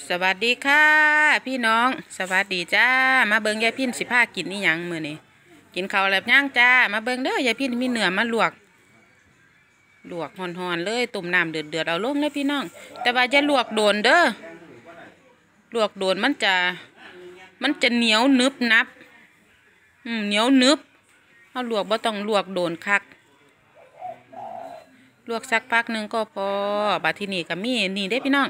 สวัสดีค่ะพี่น้องสวัสดีจ้ามาเบิ่งยายพินสิพากินนี่ยังมื้อนี้กินข้าวแล้วย่างจ้ามาเบิ่งเด้อยายพินมีเนื้อมาลวกห่อนๆเลยต้มน้ำเดือดเอาลงเลยพี่น้องแต่ว่าอย่าลวกโดนเด้อลวกโดนมันจะเหนียวนึบนับเหนียวนึบเอาลวกบ่ต้องลวกโดนคักลวกสักพักหนึ่งก็พอบาดที่นี่ก็มีนี่ได้พี่น้อง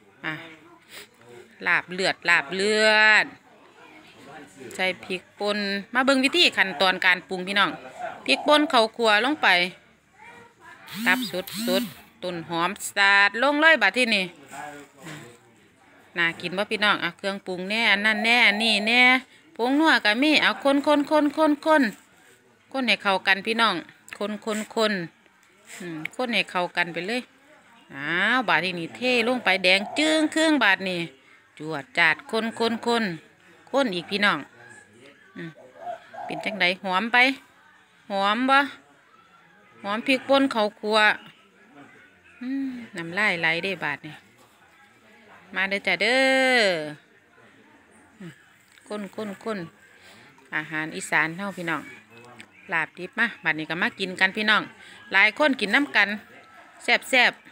ลาบเลือดใส่พริกป่นมาเบิ่งวิธีขั้นตอนการปรุงพี่น้องพริกป่นข้าวคั่วลงไปตับสุดต้นหอมสาดลงเลยบาดที่นี่น่ากินบ่พี่น้องเครื่องปรุงแน่อันนั้นแน่นี่แน่ผงนัวก็มีคนให้เข้ากันพี่น้องคนให้เข้ากันไปเลยบาดที่นี่เทลงไปแดงจึ้งเครื่องบาดนี่จวดจาดคนอีกพี่น้องเป็นจังไดหอมไปหอมบ่หอมพริกป่นข้าวคั่วน้ำลายไหลได้บาดนี่มาเด้อจ้าเด้อคนอาหารอีสานเฮาพี่น้องลาบดิบมาบาดนี้ก็มากินกันพี่น้องหลายคนกินน้ำกันแซ่บ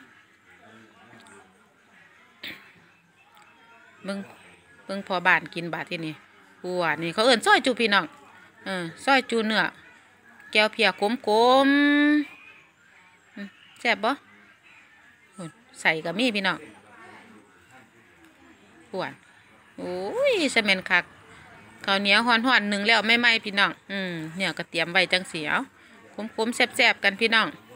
เบิ่งพอบ้านกินบาดที่นี่ปัวนี่เขาเอิ้นซอยจูพี่น้องซอยจูเนื้อแก้วเพียขมแซ่บบ่ใส่กับมีพี่น้องปวดโอ้ยเสม็นคักข้าวเหนียวห่อนหนึ่งแล้วไม่ไหมพี่น้องเนี่ยก็เตรียมไว้จังสีเอาขมแซ่บกันพี่น้อง